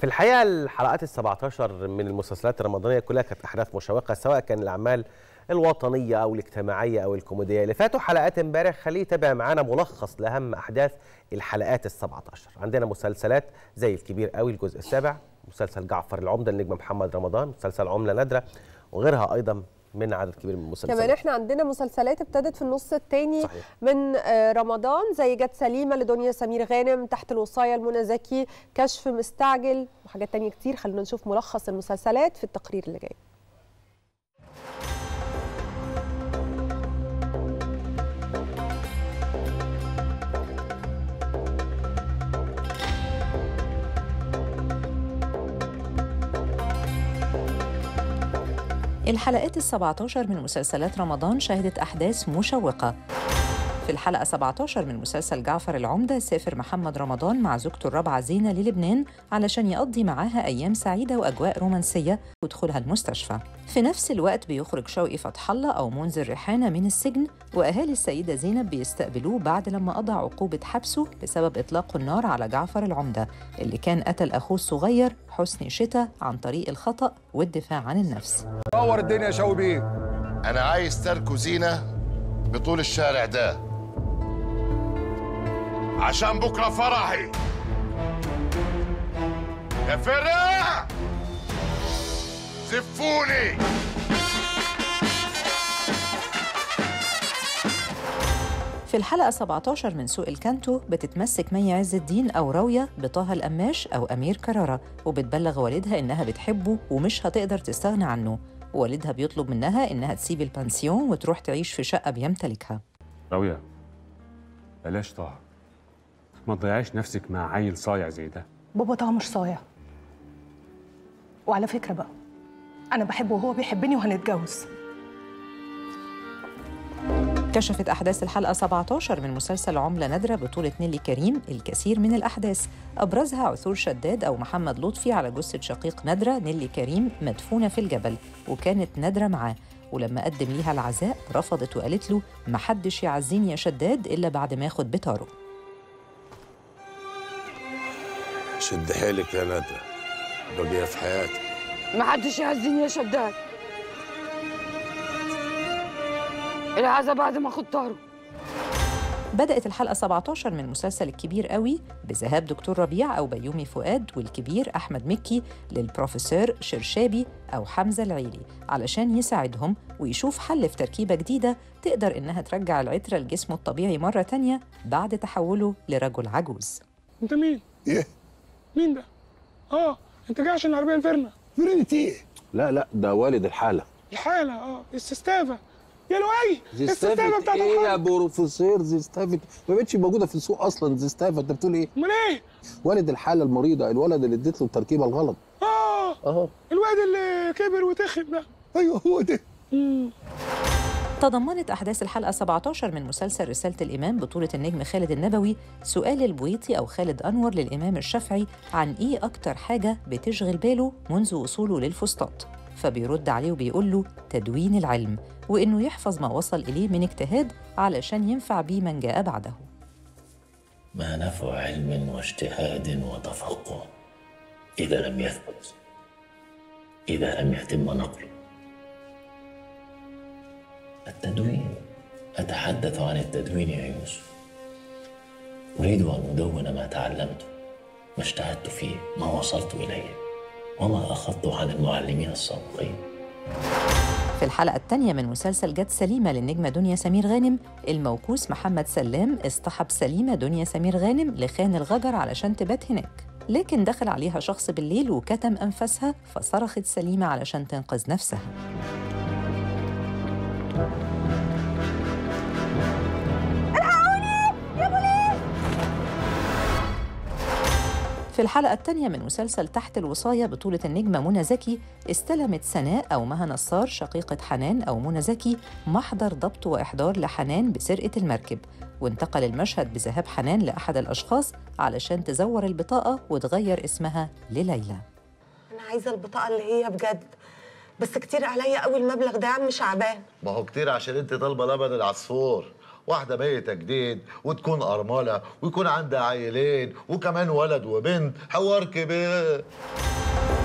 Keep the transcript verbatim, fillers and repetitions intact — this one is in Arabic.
في الحقيقة الحلقات السبعتاشر من المسلسلات الرمضانية كلها كانت أحداث مشوقة، سواء كان الأعمال الوطنية أو الاجتماعية أو الكوميدية. اللي فاتوا حلقات امبارح خليه يتابع معانا ملخص لأهم أحداث الحلقات السبعتاشر. عندنا مسلسلات زي الكبير قوي الجزء السابع، مسلسل جعفر العمدة النجم محمد رمضان، مسلسل عملة نادرة، وغيرها أيضا من عدد كبير من المسلسلات. كمان احنا عندنا مسلسلات ابتدت في النص الثاني من رمضان زي جت سليمة لدنيا سمير غانم، تحت الوصاية لمنى زكي، كشف مستعجل وحاجات تانية كتير. خلونا نشوف ملخص المسلسلات في التقرير اللي جاي. الحلقات السبعتاشر من مسلسلات رمضان شهدت أحداث مشوقة. في الحلقة سبعتاشر من مسلسل جعفر العمدة سافر محمد رمضان مع زوجته الرابعة زينة للبنان علشان يقضي معاها أيام سعيدة وأجواء رومانسية ودخولها المستشفى. في نفس الوقت بيخرج شوقي فتح الله أو منذر ريحانة من السجن، وأهالي السيدة زينب بيستقبلوه بعد لما قضى عقوبة حبسه بسبب إطلاق النار على جعفر العمدة اللي كان قتل أخوه الصغير حسني شتا عن طريق الخطأ والدفاع عن النفس. نور الدنيا يا شوقي بيه. أنا عايز تركوا زينة بطول الشارع ده عشان بكرة فرحي. يا فرح زفوني. في الحلقة سبعتاشر من سوق الكانتو بتتمسك مي عز الدين أو راوية بطه القماش أو أمير كرارة، وبتبلغ والدها إنها بتحبه ومش هتقدر تستغنى عنه. والدها بيطلب منها إنها تسيب البانسيون وتروح تعيش في شقة بيمتلكها. راوية بلاش طه، ما تضيعيش نفسك مع عيل صايع زي ده. بابا طه مش صايع، وعلى فكرة بقى أنا بحبه وهو بيحبني وهنتجوز. كشفت أحداث الحلقة سبعتاشر من مسلسل عملة نادرة بطولة نيلي كريم الكثير من الأحداث، أبرزها عثور شداد أو محمد لطفي على جثة شقيق نادرة نيلي كريم مدفونة في الجبل، وكانت نادرة معاه، ولما قدم ليها العزاء رفضت وقالت له محدش يعزيني يا شداد إلا بعد ما ياخد بطاره. شد حيلك يا نادرة، بقية في حياتك. محدش يعزيني يا شداد، العزاء بعد ما اخد طاره. بدأت الحلقة سبعتاشر من مسلسل الكبير قوي بذهاب دكتور ربيع أو بيومي فؤاد والكبير أحمد مكي للبروفيسور شرشابي أو حمزة العيلي علشان يساعدهم ويشوف حل في تركيبة جديدة تقدر إنها ترجع العترة لجسمه الطبيعي مرة تانية بعد تحوله لرجل عجوز. أنت مين؟ إيه؟ مين ده؟ آه أنت جاي عشان العربية الفرنة. فرنة إيه؟ لا لا ده والد الحالة. الحالة آه السستافة. يا لؤي الزستافة بتاعت ايه يا بروفيسور؟ زستافة ما بقتش موجوده في السوق اصلا. زستافة انت بتقول ايه؟ امال ايه؟ والد الحاله المريضه، الولد اللي اديت له التركيبه الغلط. اه اه الواد اللي كبر وتخن ده. ايوه هو ده. امم تضمنت أحداث الحلقة سبعتاشر من مسلسل رسالة الإمام بطولة النجم خالد النبوي سؤال البويطي أو خالد أنور للإمام الشافعي عن إيه أكتر حاجة بتشغل باله منذ وصوله للفسطاط، فبيرد عليه وبيقول له تدوين العلم، وإنه يحفظ ما وصل إليه من اجتهاد علشان ينفع بيه من جاء بعده. ما نفع علم واجتهاد وتفقه إذا لم يثبت، إذا لم يتم نقله. التدوين، أتحدث عن التدوين يا يوسف. أريد أن أدون ما تعلمته، ما اجتهدت فيه، ما وصلت إليه، وما أخذته عن المعلمين السابقين. في الحلقة الثانية من مسلسل جت سليمة للنجمة دنيا سمير غانم، الموكوس محمد سلام اصطحب سليمة دنيا سمير غانم لخان الغجر علشان تبات هناك، لكن دخل عليها شخص بالليل وكتم أنفاسها، فصرخت سليمة علشان تنقذ نفسها. في الحلقة الثانية من مسلسل تحت الوصاية بطولة النجمة منى زكي، استلمت سناء أو مها نصار شقيقة حنان أو منى زكي محضر ضبط وإحضار لحنان بسرقة المركب، وانتقل المشهد بذهاب حنان لأحد الأشخاص علشان تزور البطاقة وتغير اسمها لليلى. أنا عايزة البطاقة اللي هي بجد، بس كتير عليا قوي المبلغ ده يا عم شعبان. ما هو كتير عشان انت طالبه لبن العصفور، واحدة ميتة جديد وتكون أرملة ويكون عندها عيلين وكمان ولد وبنت، حوار كبير.